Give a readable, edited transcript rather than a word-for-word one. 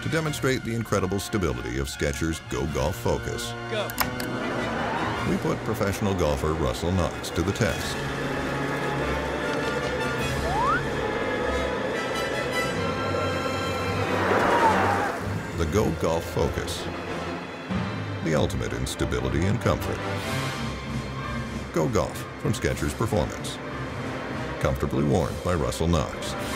to demonstrate the incredible stability of Skechers Go Golf Focus. Go. We put professional golfer Russell Knox to the test. The Go Golf Focus, the ultimate in stability and comfort. Go Golf from Skechers Performance. Comfortably worn by Russell Knox.